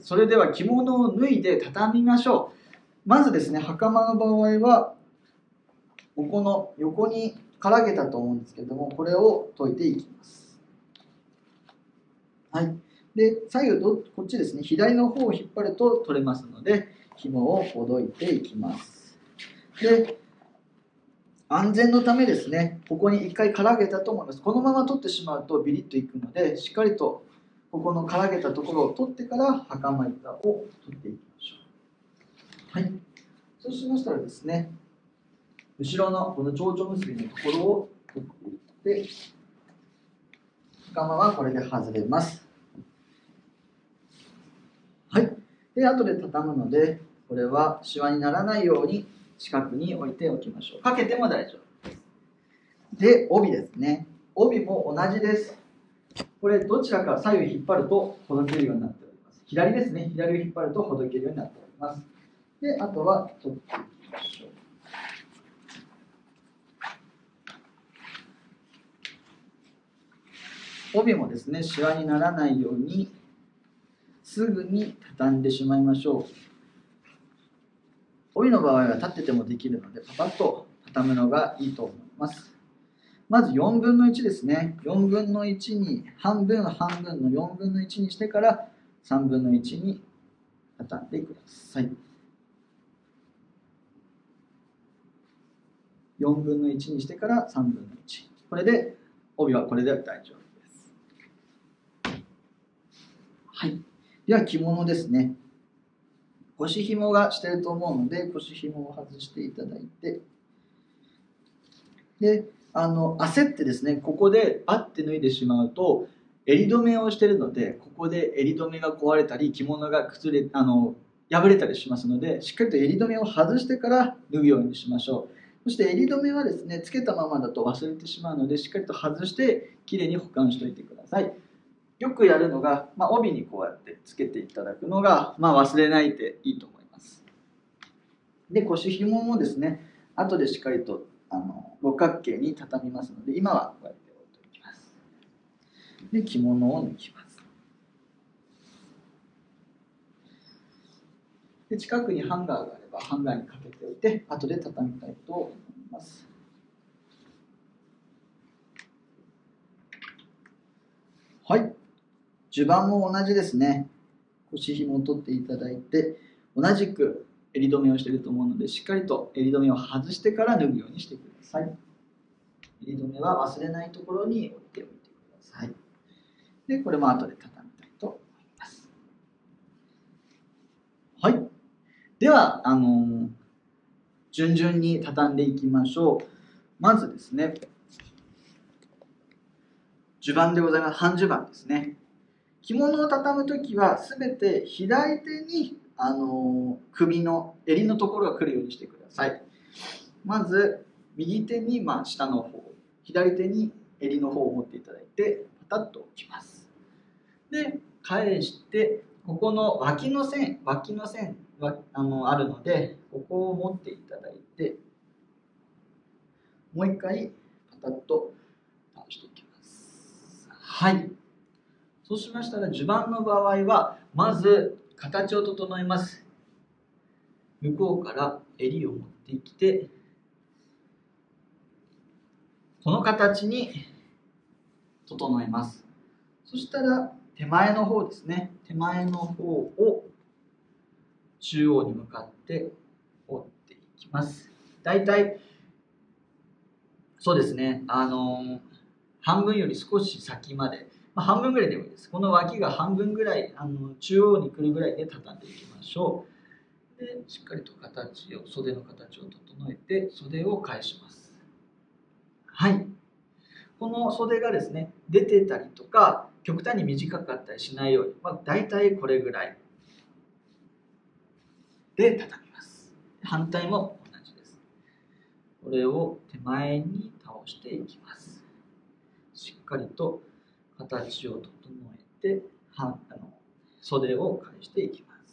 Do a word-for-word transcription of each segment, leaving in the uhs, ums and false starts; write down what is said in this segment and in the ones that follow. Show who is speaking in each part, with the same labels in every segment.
Speaker 1: それでは着物を脱いで畳みましょう。まずですね、袴の場合はここの横にからげたと思うんですけれども、これを解いていきます。はい。で、左右どこっちですね、左の方を引っ張ると取れますので、紐をほどいていきます。で、安全のためですね、ここに一回からげたと思います。このまま取ってしまうとビリッといくので、しっかりとここのからげたところを取ってから袴板を取っていきましょう。はい。そうしましたらですね、後ろのこの蝶々結びのところを取っていって、袴はこれで外れます。はい。で、後で畳むので、これはシワにならないように近くに置いておきましょう。かけても大丈夫です。で、帯ですね。帯も同じです。これどちらか左右引っ張るとほどけるようになっております。左ですね。左を引っ張るとほどけるようになっております。で、あとは取っていきましょう。帯もですね、シワにならないようにすぐに畳んでしまいましょう。帯の場合は立っててもできるので、パパッと畳むのがいいと思います。まずよんぶんのいちですね。よんぶんのいちに半分半分のよんぶんのいちにしてからさんぶんのいちに畳んでください。よんぶんのいちにしてからさんぶんのいち。これで帯はこれで大丈夫です。はい。では着物ですね。腰紐がしていると思うので、腰紐を外していただいて、で、あの焦ってですね、ここでバッて脱いでしまうと襟止めをしているので、ここで襟止めが壊れたり着物が崩れあの破れたりしますので、しっかりと襟止めを外してから脱ぐようにしましょう。そして襟止めはですね、つけたままだと忘れてしまうので、しっかりと外してきれいに保管しておいてください。よくやるのが、まあ、帯にこうやってつけていただくのが、まあ、忘れないでいいと思います。で、腰紐もですね、後でしっかりとあの六角形に畳みますので、今はこうやって置いておきます。で、着物を抜きます。で、近くにハンガーがあればハンガーにかけておいて、後で畳みたいと思います。はい。襦袢も同じですね。腰紐を取っていただいて、同じく襟止めをしていると思うので、しっかりと襟止めを外してから脱ぐようにしてください。襟止めは忘れないところに置いておいてください。で、これも後で畳みたいと思います。はい。では、あの順々に畳んでいきましょう。まずですね、襦袢でございます。半襦袢ですね。着物を畳むときは、すべて左手にあの首の襟のところが来るようにしてください。まず、右手にまあ下の方、左手に襟の方を持っていただいて、パタッと置きます。で、返して、ここの脇の線、脇の線はあのあるので、ここを持っていただいて、もう一回パタッと倒していきます。はい。そうしましたら、襦袢の場合はまず形を整えます。向こうから襟を持ってきて、この形に整えます。そしたら手前の方ですね、手前の方を中央に向かって折っていきます。だいたいそうですね、あの半分より少し先まで、まあ、半分ぐらいでもいいです。この脇が半分ぐらい、あの中央に来るぐらいで畳んでいきましょう。で、しっかりと形を、袖の形を整えて、袖を返します。はい。この袖がですね、出てたりとか、極端に短かったりしないように、まあ、大体これぐらいで畳みます。反対も同じです。これを手前に倒していきます。しっかりと形を整えて、はあの袖を返していきます。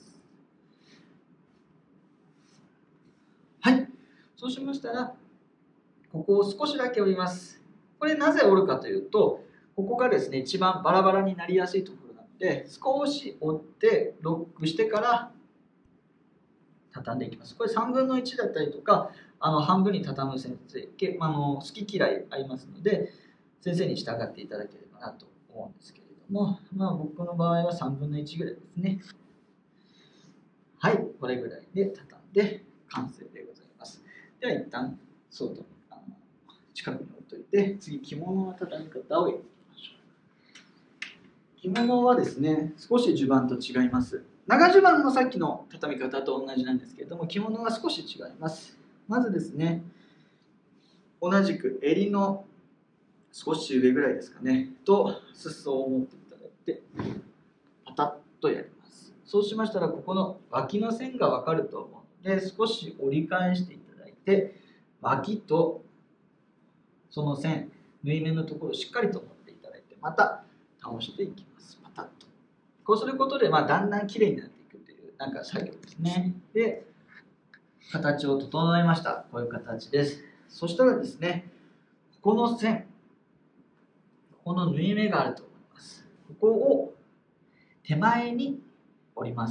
Speaker 1: はい。そうしましたら、ここを少しだけ折ります。これなぜ折るかというと、ここがですね、一番バラバラになりやすいところなので少し折ってロックしてから畳んでいきます。これさんぶんのいちだったりとか、あの半分に畳む先生、あの好き嫌いありますので、先生に従っていただければなと思うんですけれども、まあ、僕の場合はさんぶんのいちぐらいですね。はい、これぐらいで畳んで完成でございます。では一旦外にあの近くに置いといて、次着物の畳み方をやっていきましょう。着物はですね、少し襦袢と違います。長襦袢もさっきの畳み方と同じなんですけれども、着物は少し違います。まずですね、同じく襟の少し上ぐらいですかね、と裾を持っていただいて、パタッとやります。そうしましたら、ここの脇の線が分かると思うので、少し折り返していただいて、脇とその線、縫い目のところをしっかりと持っていただいて、また倒していきます。パタッと。こうすることで、まあ、だんだんきれいになっていくというなんか作業ですね。で、形を整えました。こういう形です。そしたらですね、ここの線、ここの縫い目があると思います。ここを手前に折ります。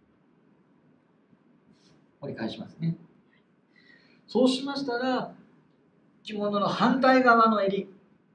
Speaker 1: 折り返しますね。そうしましたら、着物の反対側の襟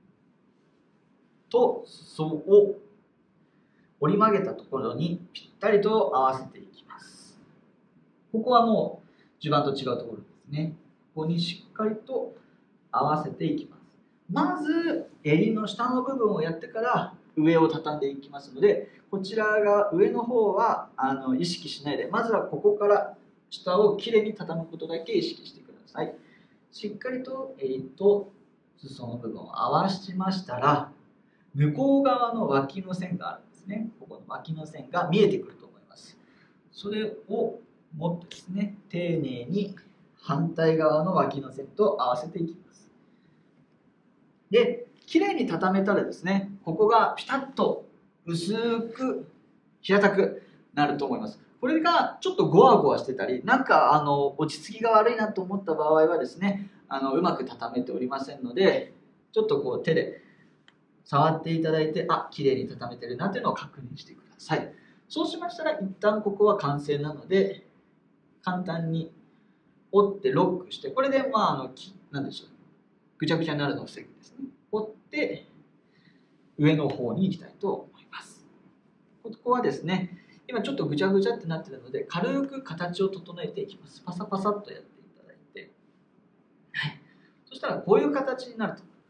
Speaker 1: と裾を折り曲げたところにぴったりと合わせていきます。ここはもう襦袢と違うところですね。ここにしっかりと合わせていきます。まず襟の下の部分をやってから上を畳んでいきますので、こちらが上の方はあの意識しないで、まずはここから下をきれいに畳むことだけ意識してください。しっかりと襟と裾の部分を合わしましたら、向こう側の脇の線があるんですね。ここの脇の線が見えてくると思います。それをもっとですね、丁寧に反対側の脇の線と合わせていきます。で、きれいに畳めたらですね、ここがピタッと薄く平たくなると思います。これがちょっとゴワゴワしてたり、なんかあの落ち着きが悪いなと思った場合はですね、あのうまく畳めておりませんので、ちょっとこう手で触っていただいて、あ、綺麗に畳めてるなというのを確認してください。そうしましたら一旦ここは完成なので、簡単に折ってロックして、これでまああの何でしょう、ぐちゃぐちゃになるのを防ぐですね。折って上の方に行きたいと思います。ここはですね、今ちょっとぐちゃぐちゃってなっているので、軽く形を整えていきます。パサパサっとやっていただいて、はい、そしたらこういう形になると思います。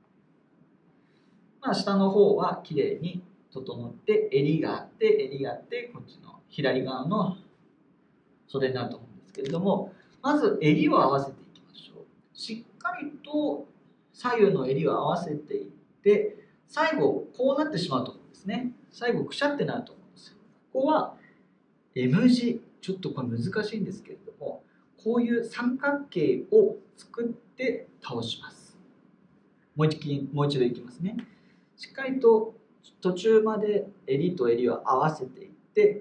Speaker 1: まあ、下の方はきれいに整って、襟があって、襟があって、こっちの左側の袖になると思うんですけれども、まず襟を合わせていきましょう。しっかりと左右の襟を合わせていって、最後こうなってしまうと思うんですね。最後くしゃってなると思うんですよ。ここは M 字、ちょっとこれ難しいんですけれども、こういう三角形を作って倒します。もう一度、もう一度いきますね。しっかりと途中まで襟と襟を合わせていって、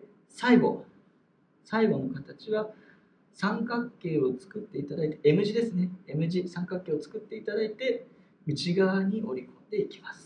Speaker 1: 最後最後の形は三角形を作っていただいて、 M 字ですね、 M 字三角形を作っていただいて内側に折り込んでいきます。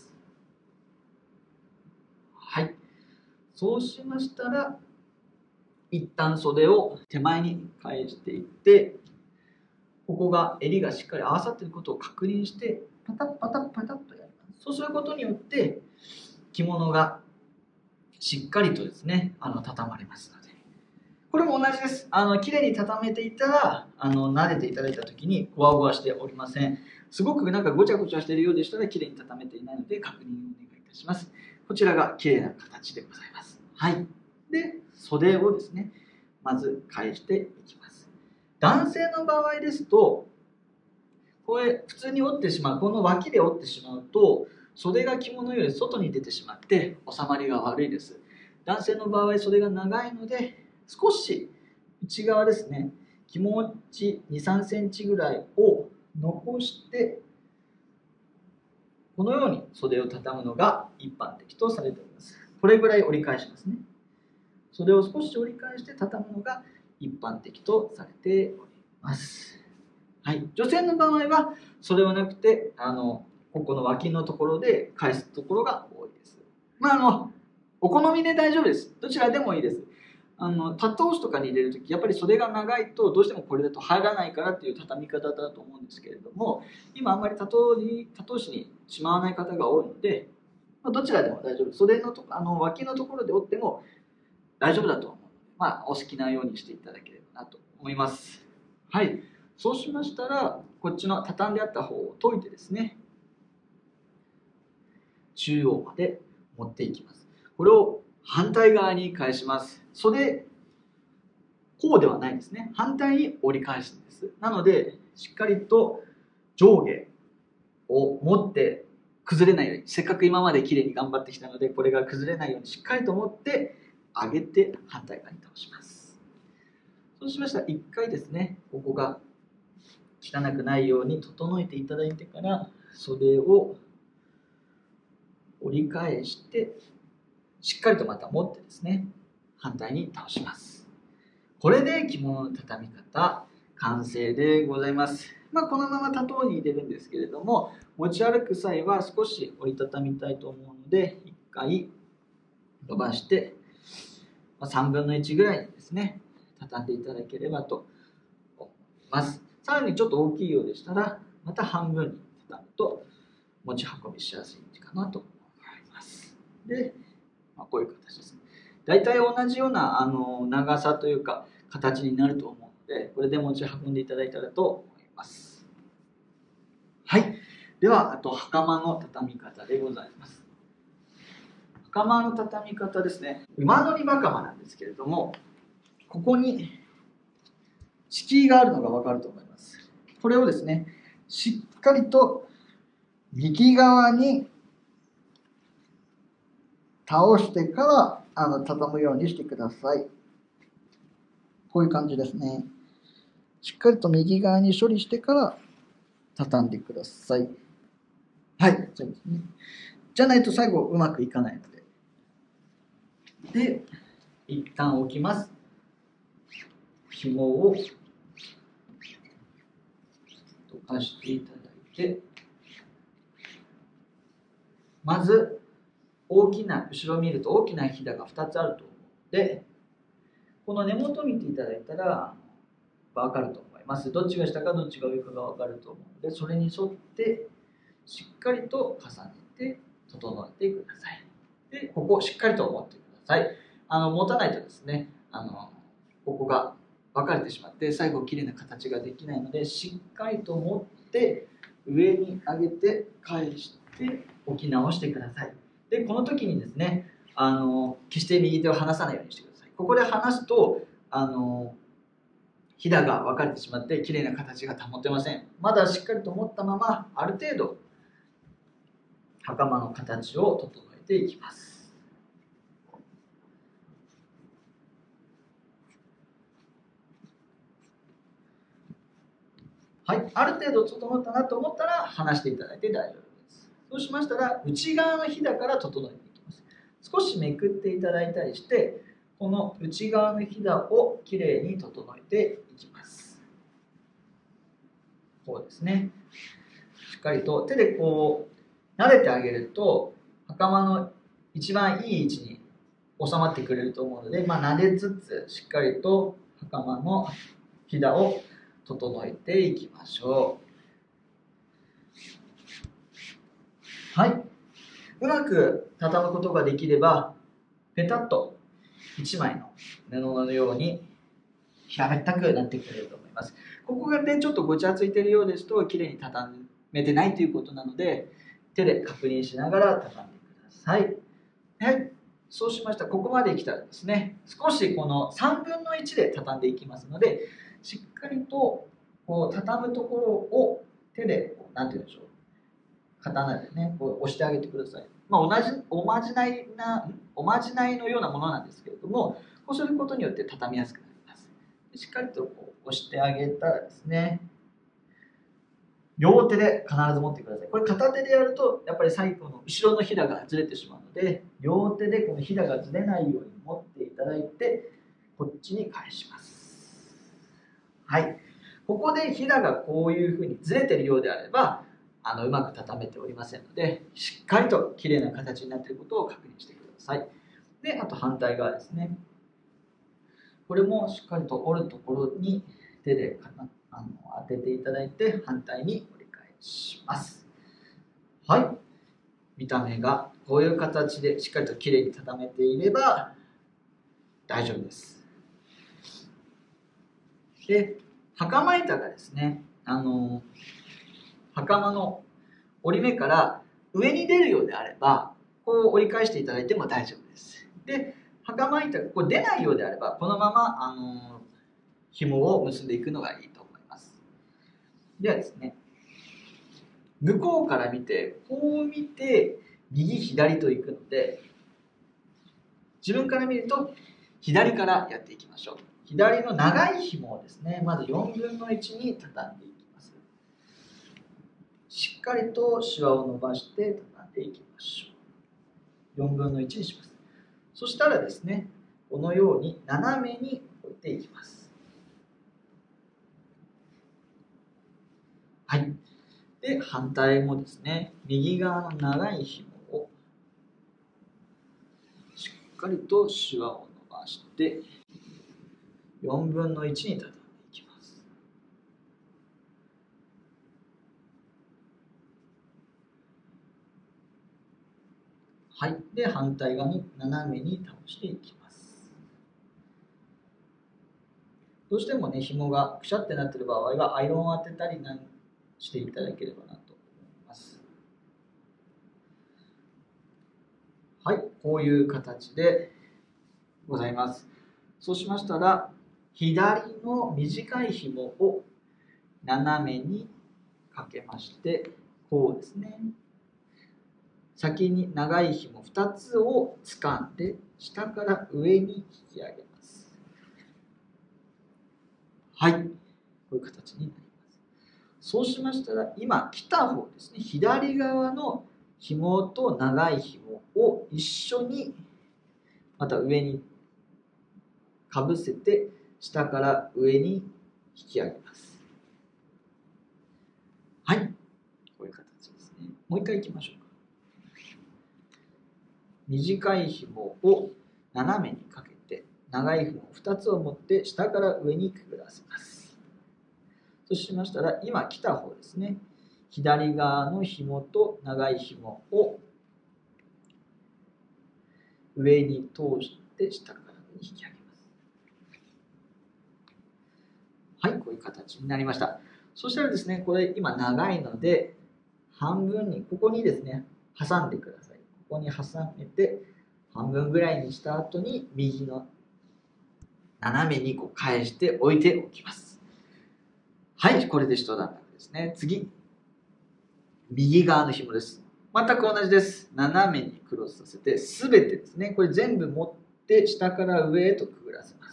Speaker 1: はい、そうしましたら一旦袖を手前に返していって、ここが襟がしっかり合わさっていることを確認してパタッパタッパタッとやります。そうすることによって着物がしっかりとですね、あの畳まれますので、これも同じです。あの綺麗に畳めていたら、あの撫でていただいた時にゴワゴワしておりません。すごくなんかごちゃごちゃしているようでしたら綺麗に畳めていないので確認をお願いいたします。こちらが綺麗な形でございます。はい。で、袖をですね、まず返していきます。男性の場合ですと、これ普通に折ってしまう、この脇で折ってしまうと袖が着物より外に出てしまって収まりが悪いです。男性の場合袖が長いので、少し内側ですね、気持ちに、さんセンチぐらいを残して、このように袖を畳むのが一般的とされております。これぐらい折り返しますね。袖を少し折り返して畳むのが一般的とされております。はい、女性の場合はそれはなくて、あのここの脇のところで返すところが多いです。まああのお好みで大丈夫です。どちらでもいいです。あのタット押しとかに入れるとき、やっぱり袖が長いとどうしてもこれだと入らないからっていう畳み方だと思うんですけれども、今あんまりタットにタット押しにしまわない方が多いので、まあ、どちらでも大丈夫。袖のとあの脇のところで折っても大丈夫だと思うので、まあ、お好きなようにしていただければなと思います。はい。そうしましたら、こっちの畳んであった方を解いてですね、中央まで持っていきます。これを反対側に返します。袖、こうではないんですね。反対に折り返すんです。なので、しっかりと上下を持って崩れないように、せっかく今まで綺麗に頑張ってきたので、これが崩れないようにしっかりと持って上げて反対側に倒します。そうしましたら、一回ですね、ここが汚くないように整えていただいてから、袖を折り返して、しっかりとまた持ってですね、反対に倒します。これで着物の畳み方完成でございます。まあ、このまま畳に入れるんですけれども、持ち歩く際は少し折りたたみたいと思うので、いっかい伸ばして、まあ、さんぶんのいちぐらいにですね、畳んでいただければと思います。さらにちょっと大きいようでしたら、また半分に畳むと持ち運びしやすいかなと思います。で、まあ、こういう形ですね。大体同じようなあの長さというか形になると思うので、これで持ち運んでいただいたらと思います。はい。では、あと袴の畳み方でございます。袴の畳み方ですね。馬乗り袴なんですけれども、ここに敷居があるのが分かると思います。これをですね、しっかりと右側に倒してからあの畳むようにしてください。こういう感じですね。しっかりと右側に処理してから畳んでください。はい、そうですね。じゃないと最後うまくいかないので。で、一旦置きます。紐を溶かしていただいて、まず大きな、後ろ見ると大きなひだがふたつあると思うので、この根元を見ていただいたら分かると思います。どっちが下かどっちが上かが分かると思うので、それに沿ってしっかりと重ねて整えてください。で、ここをしっかりと持ってください。あの持たないとですね、あのここが分かれてしまって最後きれいな形ができないので、しっかりと持って上に上げて返して置き直してください。で、この時にですね、あの決して右手を離さないようにしてください。ここで離すとあのひだが分かれてしまってきれいな形が保てません。まだしっかりと持ったままある程度袴の形を整えていきます。はい、ある程度整ったなと思ったら離していただいて大丈夫です。そうしましたら内側のひだから整えていきます。少しめくっていただいたりして、この内側のひだをきれいに整えていきます。こうですね。しっかりと手でこう撫でてあげると袴の一番いい位置に収まってくれると思うので、まあ、撫でつつしっかりと袴のひだを整えていきましょう。はい。うまく畳むことができれば、ペタッといちまいの布のように平べったくなってくれると思います。ここがね、ちょっとごちゃついているようですと、きれいに畳めてないということなので、手で確認しながら畳んでください。はい。そうしましたら、ここまで来たらですね、少しこのさんぶんのいちで畳んでいきますので、しっかりとこう畳むところを手でこう、なんて言うんでしょう、刀でね、こう押してあげてください。まあ、同じおまじないな、おまじないのようなものなんですけれども、こうすることによって畳みやすくなります。しっかりとこう押してあげたらですね、両手で必ず持ってください。これ片手でやるとやっぱり最後の後ろのひだがずれてしまうので、両手でこのひだがずれないように持っていただいてこっちに返します。はい。ここでひだがこういうふうにずれているようであれば、あのうまく畳めておりませんので、しっかりときれいな形になっていることを確認してください。 で、あと反対側ですね。これもしっかりと折るところに手であの当てていただいて、反対に折り返します。はい。見た目がこういう形でしっかりときれいに畳めていれば大丈夫です。で、袴板がですね、あの袴の折り目から上に出るようであれば、こう折り返していただいても大丈夫です。で、袴板がこう出ないようであれば、このままあの紐を結んでいくのがいいと思います。ではですね、向こうから見て、こう見て右左といくので、自分から見ると左からやっていきましょう。左の長い紐をですね、まずよんぶんのいちに畳んでいきます。しっかりとシワを伸ばして畳んでいきましょう。よんぶんのいちにします。そしたらですね、このように斜めに置いていきます。はい。で、反対もですね、右側の長い紐をしっかりとシワを伸ばしてよんぶんのいちに畳んでいきます。はい。で、反対側に斜めに倒していきます。どうしてもね、紐がくしゃってなっている場合は、アイロンを当てたりなんしていただければなと思います。はい。こういう形でございます。そうしましたら、左の短い紐を斜めにかけまして、こうですね。先に長い紐ふたつを掴んで、下から上に引き上げます。はい。こういう形になります。そうしましたら、今来た方ですね。左側の紐と長い紐を一緒に、また上にかぶせて、下から上に引き上げます。はい。こういう形ですね。もう一回いきましょうか。短い紐を斜めにかけて、長い紐ふたつを持って下から上にくぐらせます。そうしましたら、今来た方ですね。左側の紐と長い紐を上に通して下から上に引き上げます。はい、こういう形になりました。そしたらですね、これ今長いので、半分に、ここにですね、挟んでください。ここに挟めて、半分ぐらいにした後に、右の斜めにこう返して置いておきます。はい、これで一段落ですね。次、右側の紐です。全く同じです。斜めにクロスさせて、すべてですね、これ全部持って下から上へとくぐらせます。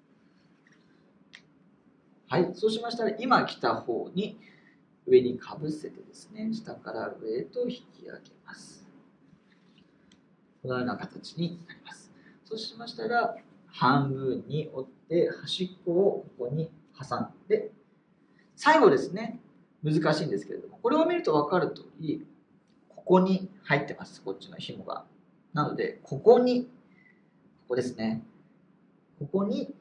Speaker 1: はい、そうしましたら、今来た方に上にかぶせてですね、下から上へと引き上げます。このような形になります。そうしましたら、半分に折って端っこをここに挟んで、最後ですね、難しいんですけれども、これを見ると分かる通り、ここに入ってます、こっちの紐が。なので、ここに、ここですね、ここに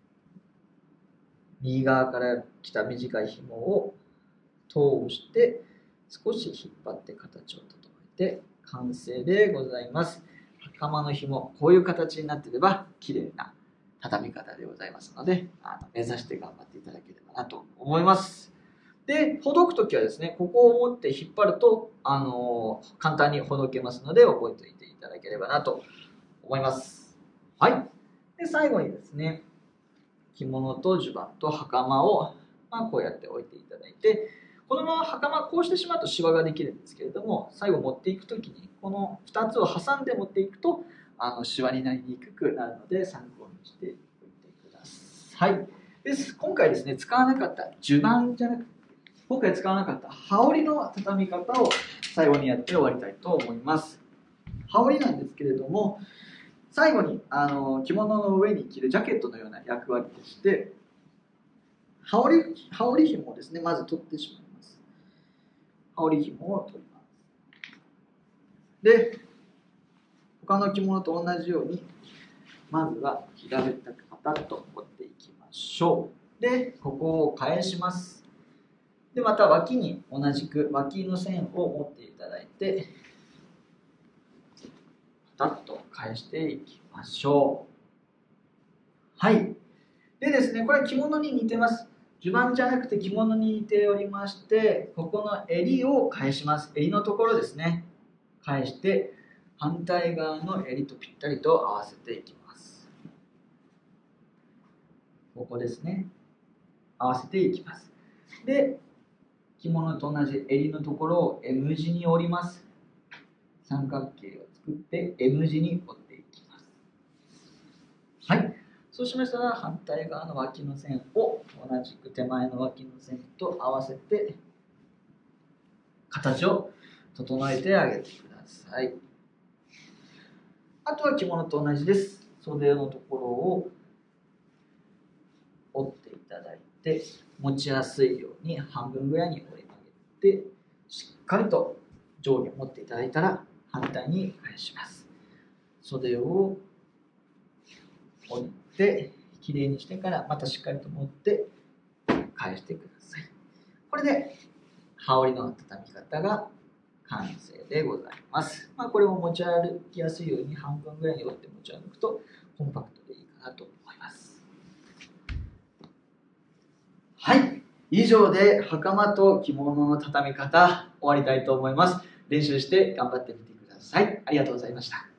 Speaker 1: 右側から来た短い紐を通して、少し引っ張って形を整えて完成でございます。袴の紐、こういう形になっていれば綺麗な畳み方でございますので、あの目指して頑張っていただければなと思います。で、ほどくときはですね、ここを持って引っ張ると、あのー、簡単にほどけますので、覚えておいていただければなと思います。はい。で、最後にですね、着物と襦袢と袴を、まあ、こうやって置いていただいて、このまま袴こうしてしまうとシワができるんですけれども、最後持っていくときにこのふたつを挟んで持っていくとあのシワになりにくくなるので参考にしておいてください。です。今回ですね、使わなかった襦袢じゃなくて、今回使わなかった羽織の畳み方を最後にやって終わりたいと思います。羽織なんですけれども、最後にあの着物の上に着るジャケットのような役割として、羽織羽織紐をですね、まず取ってしまいます。羽織紐を取ります。で、こ他の着物と同じようにまずは平べったくパタッと折っていきましょう。でここを返します。でまた脇に同じく脇の線を持っていただいてパタッと返していきましょう。はい。でですね、これ着物に似てます。襦袢じゃなくて着物に似ておりまして、ここの襟を返します。襟のところですね。返して反対側の襟とぴったりと合わせていきます。ここですね。合わせていきます。で、着物と同じ襟のところを M 字に折ります。三角形を作って M 字に折っていきます。はい。そうしましたら反対側の脇の線を同じく手前の脇の線と合わせて形を整えてあげてください。あとは着物と同じです。袖のところを折っていただいて持ちやすいように半分ぐらいに折り曲げてしっかりと上下持っていただいたら反対に返します。袖を折ってきれいにしてからまたしっかりと持って返してください。これで羽織の温み方が完成でございます。まあ、これを持ち歩きやすいように半分ぐらいに折って持ち歩くとコンパクトでいいかなと思います。はい、以上で袴と着物の畳み方終わりたいと思います。練習して頑張ってみてください。ありがとうございました。